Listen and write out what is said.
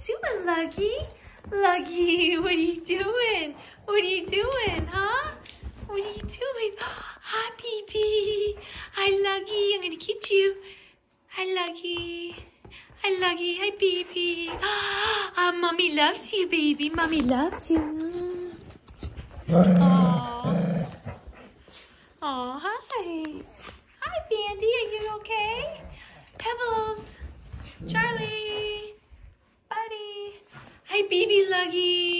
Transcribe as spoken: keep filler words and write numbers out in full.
doing, Luggy? Luggy, what are you doing? What are you doing, huh? What are you doing? Hi, baby. Hi, Luggy. I'm gonna get you. Hi, Luggy. Hi, Luggy. Hi, baby. Ah, mommy loves you, baby. Mommy loves you. Aww. Aw, hi. Hi, Bandy. Are you okay? Pebbles. Charlie. Buddy. Hi, baby Luggy.